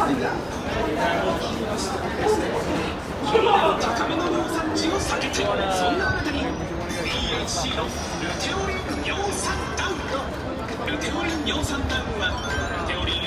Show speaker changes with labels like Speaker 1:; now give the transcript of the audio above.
Speaker 1: 高めの尿酸値を避けて、そんなあなたに BHC のルテオリン尿酸ダウン。ルテオリン尿酸ダウンはルテオリン